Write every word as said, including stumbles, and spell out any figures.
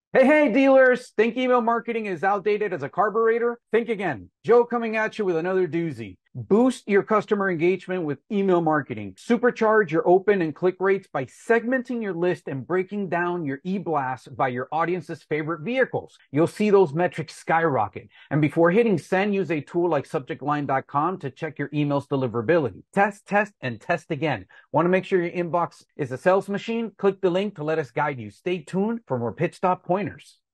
Hey, hey, dealers! Think email marketing is outdated as a carburetor? Think again. Joe coming at you with another doozy. Boost your customer engagement with email marketing. Supercharge your open and click rates by segmenting your list and breaking down your e-blast by your audience's favorite vehicles. You'll see those metrics skyrocket. And before hitting send, use a tool like subject line dot com to check your email's deliverability. Test, test, and test again. Want to make sure your inbox is a sales machine? Click the link to let us guide you. Stay tuned for more pitch stop pointers.